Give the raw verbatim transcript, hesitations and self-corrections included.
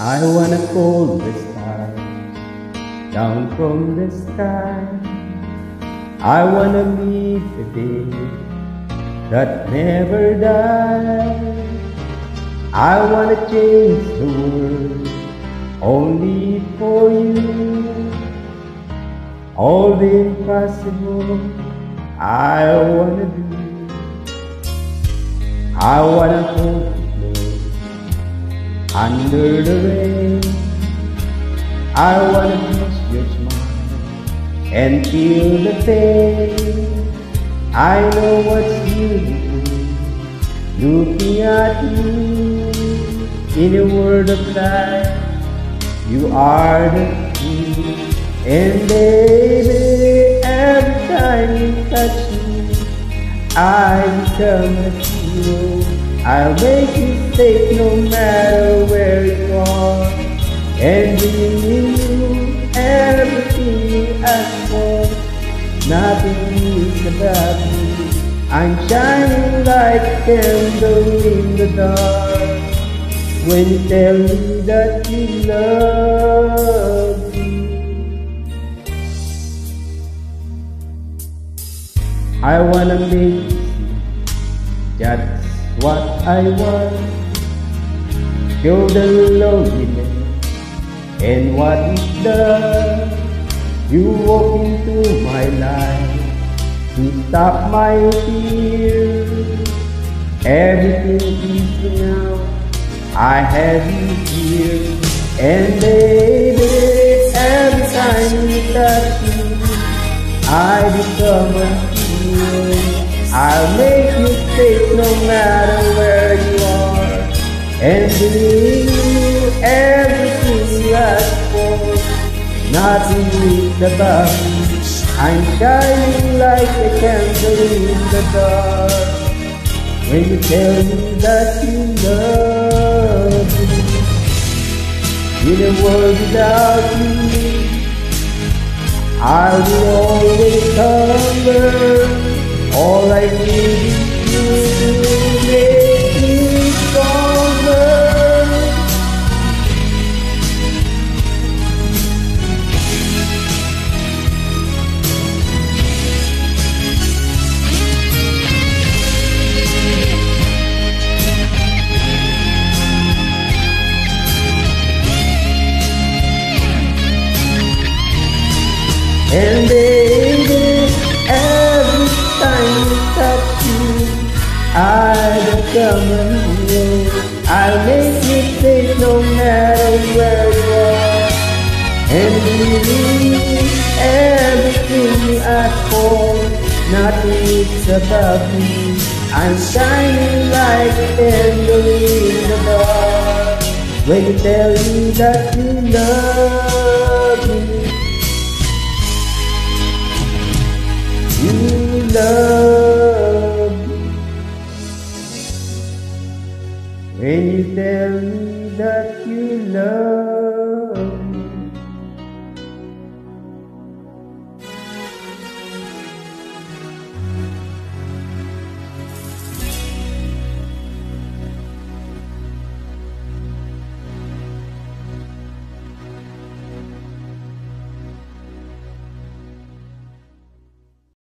I wanna call the stars down from the sky. I wanna meet the day that never dies. I wanna change the world only for you. All the impossible I wanna do. I wanna hold you close under the rain. I wanna touch your smile and feel the pain. I know what's beautiful looking at you. In a world of life, you are the key. And baby, every time you touch me, I become a hero. I'll make you safe no matter where you are, and bringing you everything you ask for. Nothing is about me. I'm shining like a candle in the dark when you tell me that you love me. I wanna make you see that's what I want. Show the loneliness and what it does. You walk into my life to stop my fears. Everything is now, I have you here. And baby, every time you touch me, I become a hero. I'll make you safe no matter where you are, and bring you everything you ask for. Nothing is about me. I'm shining like a candle in the dark when you tell me that you love me. In a world without you, I will always hunger. All I need is you to make me stronger. And baby, every time you touch me, I become a hero. I'll make you safe no matter where you are, and believe everything you ask for. Nothing is about me. I'm shining like a candle in the dark when you tell me that you love me. You love me when you tell me that you love me.